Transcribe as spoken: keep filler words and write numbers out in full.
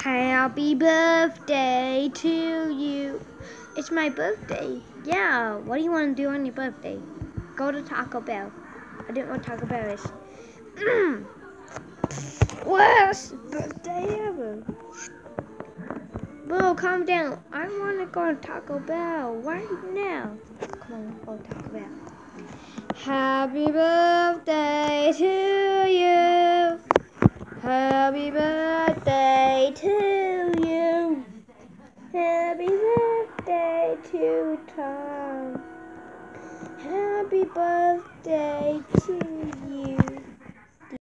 Happy birthday to you. It's my birthday. Yeah, what do you want to do on your birthday? Go to Taco Bell. I didn't know what Taco Bell is. Worst birthday ever. Bro, calm down. I want to go to Taco Bell right now. Come on, let's go to Taco Bell. Happy birthday to you. Happy birthday to you. Happy birthday to Tom. Happy birthday to you.